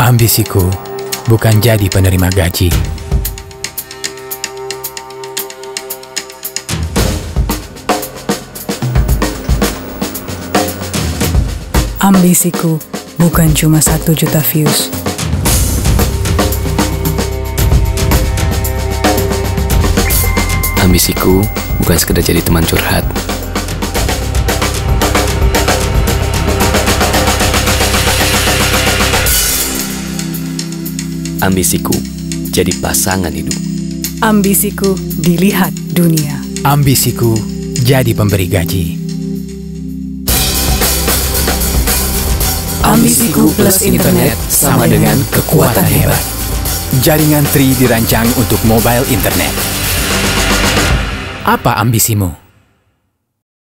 Ambisiku bukan jadi penerima gaji. Ambisiku bukan cuma 1 juta views. Ambisiku bukan sekedar jadi teman curhat. Ambisiku jadi pasangan hidup. Ambisiku dilihat dunia. Ambisiku jadi pemberi gaji. Ambisiku plus internet sama dengan kekuatan hebat. Jaringan Tri dirancang untuk mobile internet. Apa ambisimu?